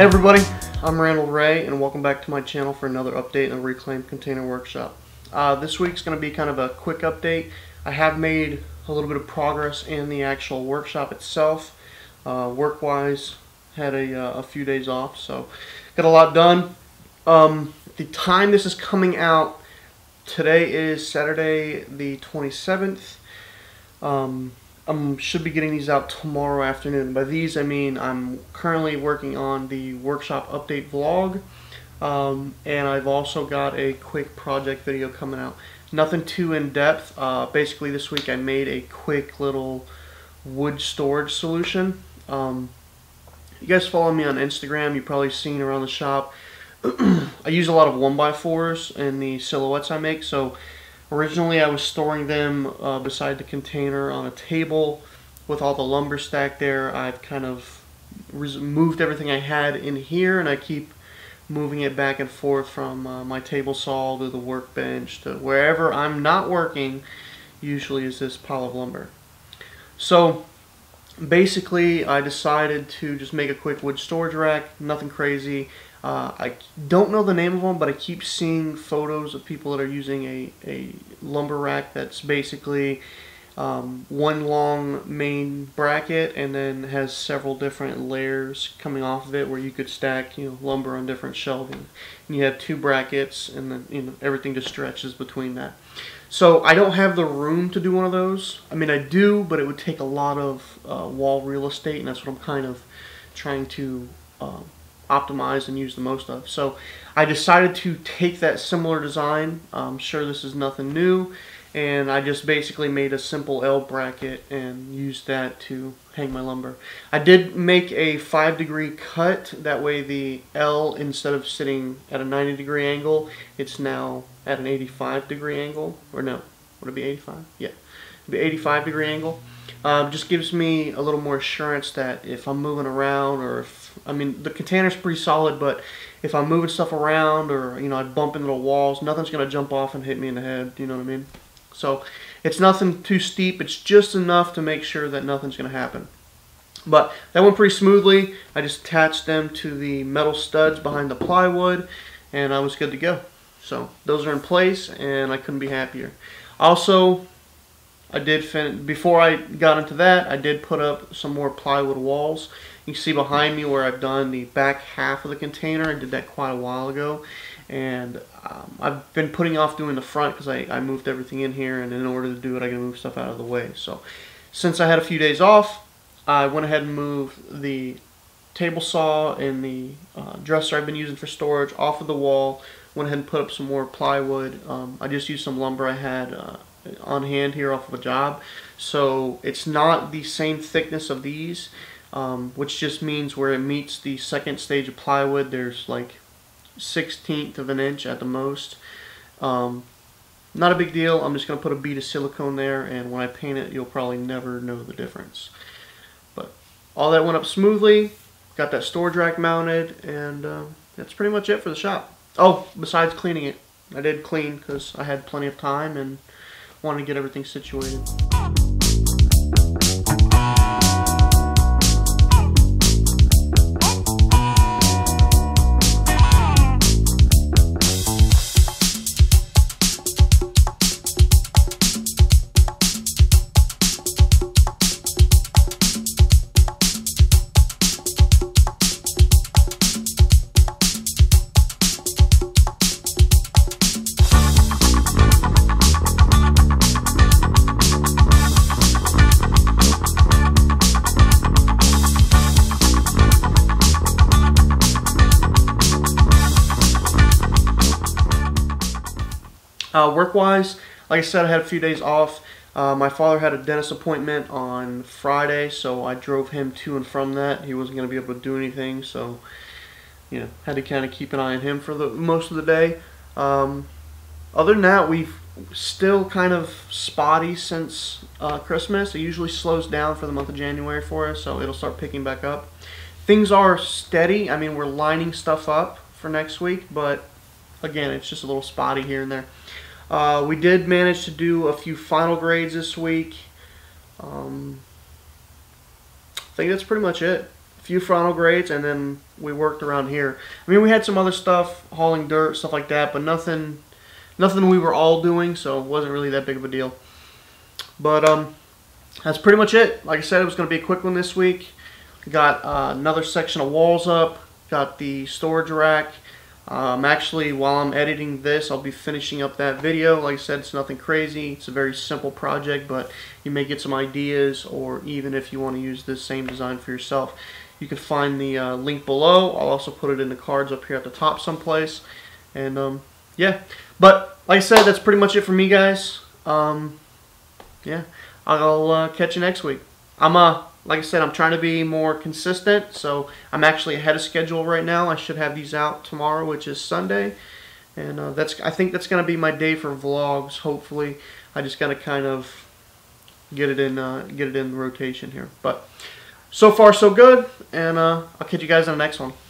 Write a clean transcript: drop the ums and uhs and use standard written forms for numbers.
Hey everybody, I'm Randall Ray and welcome back to my channel for another update in the Reclaimed Container Workshop. This week's going to be kind of a quick update. I have made a little bit of progress in the actual workshop itself. Work-wise, had a few days off, so got a lot done. The time this is coming out, today is Saturday the 27th. I should be getting these out tomorrow afternoon. By these I mean I'm currently working on the workshop update vlog, and I've also got a quick project video coming out. Nothing too in-depth. Basically this week I made a quick little wood storage solution. You guys follow me on Instagram, you've probably seen around the shop. I use a lot of 1x4s in the silhouettes I make, so originally I was storing them beside the container on a table with all the lumber stacked there. I've kind of moved everything I had in here, and I keep moving it back and forth from my table saw to the workbench to wherever I'm not working. Usually is this pile of lumber. So basically I decided to just make a quick wood storage rack, nothing crazy. I don't know the name of them, but I keep seeing photos of people that are using a lumber rack that's basically one long main bracket and then has several different layers coming off of it where you could stack, lumber on different shelving. And you have two brackets, and then everything just stretches between that. So I don't have the room to do one of those. I mean, I do, but it would take a lot of wall real estate, and that's what I'm kind of trying to optimize and use the most of. So I decided to take that similar design. I'm sure this is nothing new, and I just basically made a simple L bracket and used that to hang my lumber. I did make a 5-degree cut, that way the L, instead of sitting at a 90-degree angle, it's now at an 85-degree angle. Or no, would it be 85? Yeah, it'd be 85-degree angle. Just gives me a little more assurance that if I'm moving around, or if, I mean, the container's pretty solid, but if I'm moving stuff around, or I bump into the walls, nothing's gonna jump off and hit me in the head. You know what I mean? So it's nothing too steep. It's just enough to make sure that nothing's gonna happen. But that went pretty smoothly. I just attached them to the metal studs behind the plywood, and I was good to go. So those are in place, and I couldn't be happier. Also, I did before I got into that, I did put up some more plywood walls. You can see behind me where I've done the back half of the container. I did that quite a while ago, and I've been putting off doing the front because I moved everything in here, and in order to do it I gotta move stuff out of the way. So since I had a few days off, I went ahead and moved the table saw and the dresser I've been using for storage off of the wall. Went ahead and put up some more plywood. I just used some lumber I had on hand here off of a job, so it's not the same thickness of these, which just means where it meets the second stage of plywood, there's like 1/16 of an inch at the most. Not a big deal. I'm just going to put a bead of silicone there, and when I paint it you'll probably never know the difference. But all that went up smoothly, got that storage rack mounted, and that's pretty much it for the shop. Oh, besides cleaning it, I did clean because I had plenty of time and wanted to get everything situated. Work-wise, like I said, I had a few days off. My father had a dentist appointment on Friday, so I drove him to and from that. He wasn't going to be able to do anything, so had to kind of keep an eye on him for the most of the day. Other than that, we've still kind of spotty since Christmas. It usually slows down for the month of January for us, so it'll start picking back up. Things are steady. I mean, we're lining stuff up for next week, but again, it's just a little spotty here and there. We did manage to do a few final grades this week. I think that's pretty much it. few frontal grades, and then we worked around here. I mean, we had some other stuff, hauling dirt, stuff like that, but nothing we were all doing, so it wasn't really that big of a deal. But that's pretty much it. Like I said, it was going to be a quick one this week. Got another section of walls up, got the storage rack. Actually, while I'm editing this, I'll be finishing up that video. Like I said, it's nothing crazy. It's a very simple project, but you may get some ideas, or even if you want to use this same design for yourself, you can find the link below. I'll also put it in the cards up here at the top someplace. And yeah, but like I said, that's pretty much it for me, guys. Yeah, I'll catch you next week. Like I said, I'm trying to be more consistent, so I'm actually ahead of schedule right now. I should have these out tomorrow, which is Sunday, and I think that's going to be my day for vlogs. Hopefully, I just got to kind of get it in rotation here. But so far, so good, and I'll catch you guys on the next one.